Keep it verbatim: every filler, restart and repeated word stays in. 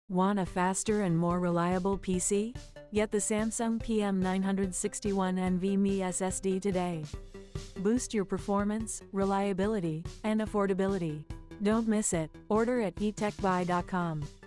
Want a faster and more reliable P C? Get the Samsung P M nine sixty-one NVMe S S D today. Boost your performance, reliability, and affordability. Don't miss it. Order at e tech buy dot com.